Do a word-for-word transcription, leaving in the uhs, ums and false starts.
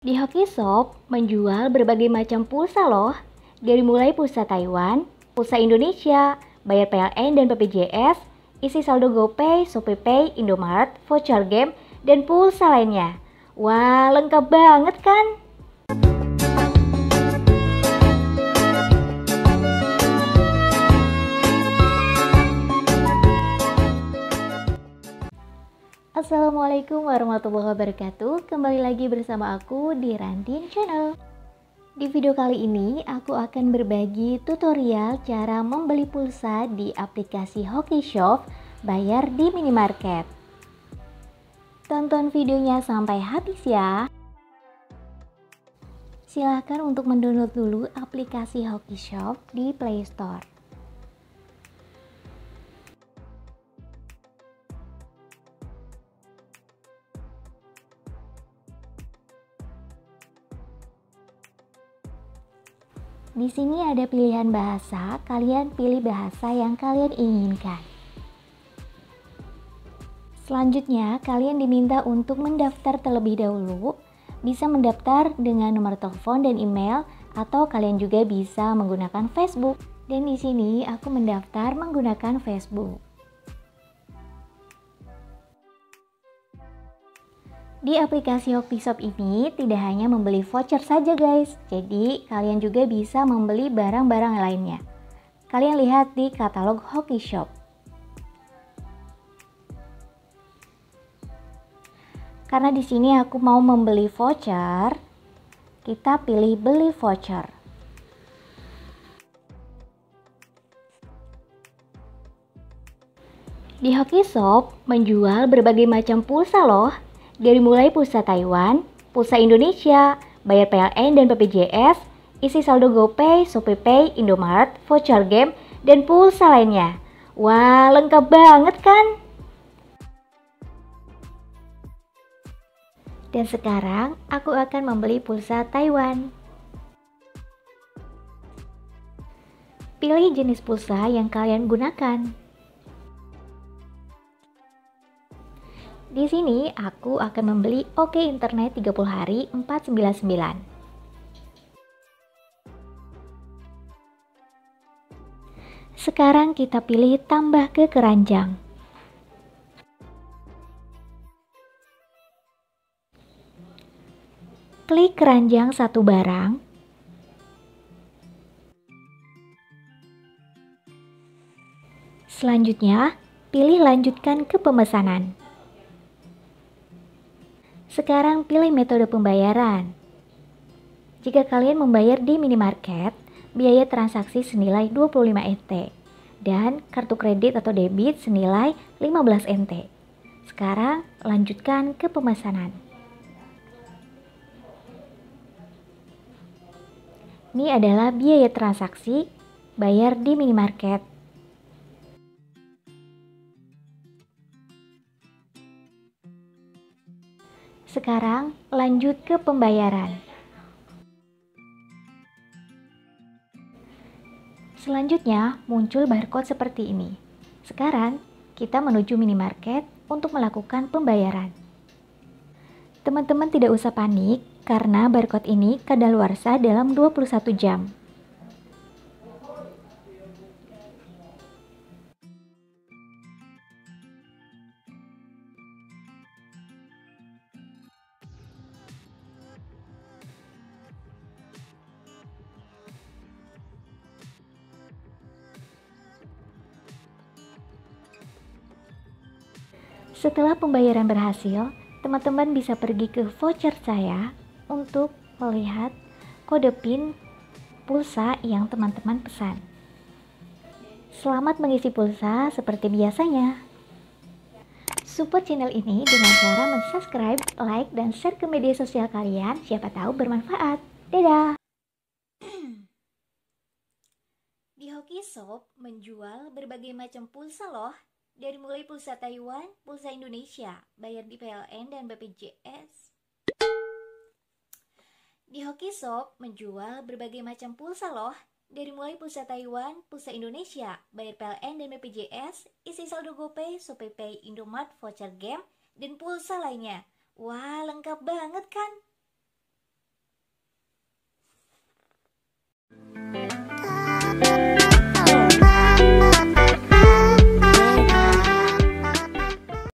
Di Hokisoft menjual berbagai macam pulsa loh. Dari mulai pulsa Taiwan, pulsa Indonesia, bayar P L N dan B P J S, isi saldo GoPay, ShopeePay, Indomaret, voucher game, dan pulsa lainnya. Wah, lengkap banget kan? Assalamualaikum warahmatullahi wabarakatuh. Kembali lagi bersama aku di Randin Channel. Di video kali ini aku akan berbagi tutorial cara membeli pulsa di aplikasi Hokisoft bayar di minimarket. Tonton videonya sampai habis ya. Silahkan untuk mendownload dulu aplikasi Hokisoft di Play Store. Di sini ada pilihan bahasa, kalian pilih bahasa yang kalian inginkan. Selanjutnya, kalian diminta untuk mendaftar terlebih dahulu. Bisa mendaftar dengan nomor telepon dan email, atau kalian juga bisa menggunakan Facebook. Dan di sini aku mendaftar menggunakan Facebook. Di aplikasi Hokisoft ini tidak hanya membeli voucher saja guys, jadi kalian juga bisa membeli barang-barang lainnya. Kalian lihat di katalog Hokisoft. Karena di sini aku mau membeli voucher, kita pilih beli voucher. Di Hokisoft menjual berbagai macam pulsa loh. Dari mulai pulsa Taiwan, pulsa Indonesia, bayar P L N dan B P J S, isi saldo GoPay, ShopeePay, Indomaret, voucher game, dan pulsa lainnya. Wah, lengkap banget kan? Dan sekarang aku akan membeli pulsa Taiwan. Pilih jenis pulsa yang kalian gunakan. Di sini aku akan membeli Oke Internet tiga puluh hari empat ratus sembilan puluh sembilan. Sekarang kita pilih tambah ke keranjang. Klik keranjang satu barang. Selanjutnya, pilih lanjutkan ke pemesanan. Sekarang pilih metode pembayaran. Jika kalian membayar di minimarket, biaya transaksi senilai dua puluh lima N T dan kartu kredit atau debit senilai lima belas N T. Sekarang lanjutkan ke pemesanan. Ini adalah biaya transaksi bayar di minimarket. Sekarang lanjut ke pembayaran. Selanjutnya muncul barcode seperti ini. Sekarang kita menuju minimarket untuk melakukan pembayaran. Teman-teman tidak usah panik karena barcode ini kadaluarsa dalam dua puluh satu jam. Setelah pembayaran berhasil, teman-teman bisa pergi ke voucher saya untuk melihat kode PIN pulsa yang teman-teman pesan. Selamat mengisi pulsa seperti biasanya. Support channel ini dengan cara mensubscribe, like, dan share ke media sosial kalian, siapa tahu bermanfaat. Dadah! Di Hokisoft menjual berbagai macam pulsa loh. Dari mulai pulsa Taiwan, pulsa Indonesia, bayar di P L N dan B P J S. Di Hokisoft menjual berbagai macam pulsa loh. Dari mulai pulsa Taiwan, pulsa Indonesia, bayar P L N dan B P J S, isi saldo GoPay, ShopeePay, Indomaret, voucher game, dan pulsa lainnya. Wah, lengkap banget kan?